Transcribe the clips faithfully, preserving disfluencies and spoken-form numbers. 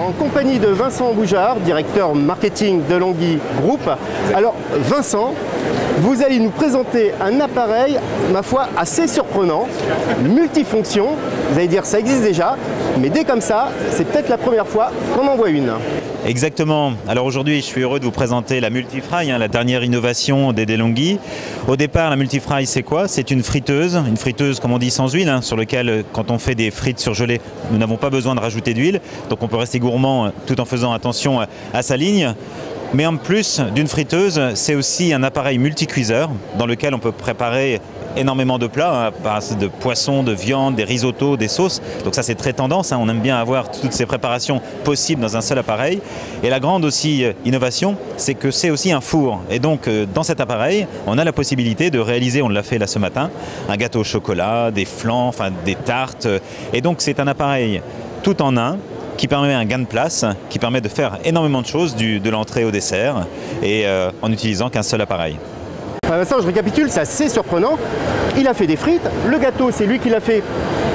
en compagnie de Vincent Boujard, directeur marketing de Longhi Group. Alors Vincent, vous allez nous présenter un appareil, ma foi, assez surprenant, multifonction. Vous allez dire ça existe déjà, mais dès comme ça, c'est peut-être la première fois qu'on en voit une. Exactement. Alors aujourd'hui, je suis heureux de vous présenter la Multifry, hein, la dernière innovation des Longhi. Au départ, la Multifry, c'est quoi? C'est une friteuse, une friteuse comme on dit sans huile, hein, sur laquelle quand on fait des frites surgelées, nous n'avons pas besoin de rajouter d'huile. Donc on peut rester gourmand tout en faisant attention à sa ligne. Mais en plus d'une friteuse, c'est aussi un appareil multicuiseur dans lequel on peut préparer énormément de plats, hein, de poissons, de viande, des risottos, des sauces. Donc ça c'est très tendance, hein, on aime bien avoir toutes ces préparations possibles dans un seul appareil. Et la grande aussi euh, innovation, c'est que c'est aussi un four. Et donc euh, dans cet appareil, on a la possibilité de réaliser, on l'a fait là ce matin, un gâteau au chocolat, des flancs, enfin des tartes. Et donc c'est un appareil tout en un, qui permet un gain de place, qui permet de faire énormément de choses, du, de l'entrée au dessert, et euh, en n'utilisant qu'un seul appareil. Vincent, je récapitule, c'est assez surprenant. Il a fait des frites, le gâteau c'est lui qui l'a fait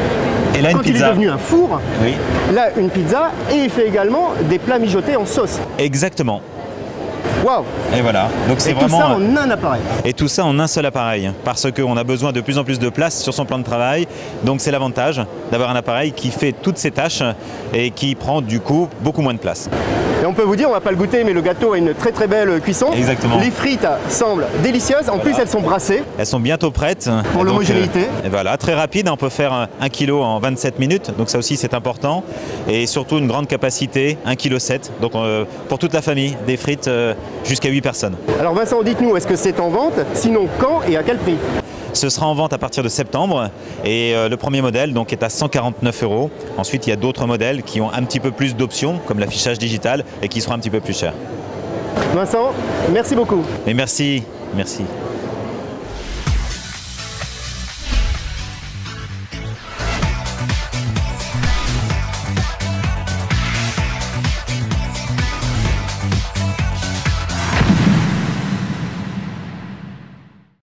et là, quand une pizza. Il est devenu un four. Oui. Là une pizza, et il fait également des plats mijotés en sauce. Exactement. Waouh! Et voilà, donc c'est vraiment... tout ça en un appareil. Et tout ça en un seul appareil, parce qu'on a besoin de plus en plus de place sur son plan de travail. Donc c'est l'avantage d'avoir un appareil qui fait toutes ces tâches et qui prend du coup beaucoup moins de place. Et on peut vous dire, on va pas le goûter, mais le gâteau a une très très belle cuisson. Exactement. Les frites semblent délicieuses, en voilà. Plus elles sont brassées. Elles sont bientôt prêtes. Pour l'homogénéité. Euh, et voilà, très rapide, on peut faire un kilo en vingt-sept minutes, donc ça aussi c'est important. Et surtout une grande capacité, un virgule sept kilos, donc euh, pour toute la famille, des frites euh, jusqu'à huit personnes. Alors Vincent, dites-nous, est-ce que c'est en vente? Sinon quand et à quel prix? Ce sera en vente à partir de septembre et euh, le premier modèle donc, est à cent quarante-neuf euros. Ensuite, il y a d'autres modèles qui ont un petit peu plus d'options, comme l'affichage digital, et qui seront un petit peu plus chers. Vincent, merci beaucoup. Et merci, merci.